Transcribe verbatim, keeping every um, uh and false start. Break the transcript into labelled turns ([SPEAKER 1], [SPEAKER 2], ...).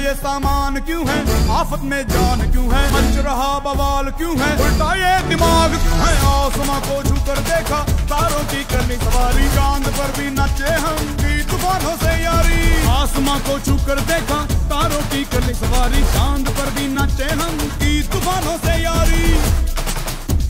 [SPEAKER 1] ये सामान क्यों है, आफत में जान क्यों है, मच रहा बवाल क्यों है, उल्टा ये दिमाग क्यों है। आसमां को छू कर देखा, तारों की करनी सवारी, चांद पर भी नाचे हम की तूफानों से यारी। आसमां को छू कर देखा, तारों की करनी सवारी, चांद पर भी नाचे हम की तूफानों से यारी।